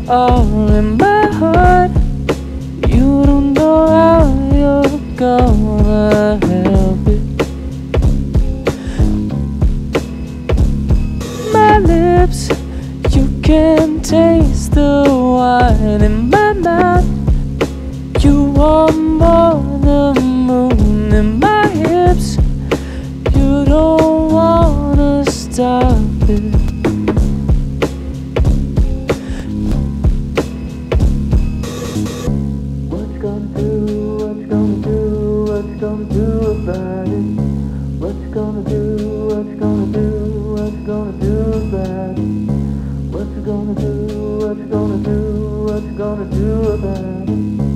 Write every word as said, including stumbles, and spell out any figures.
all in my heart. You don't know how you're gonna help it. My lips, you can taste the wine in my mouth. You want more than the moon in my hips. You don't wanna stop it. What you gonna do, what you gonna do, what you gonna do about it? What you gonna do, what you gonna do, what you gonna do about it? What you gonna do, what you gonna do, what you gonna do about it?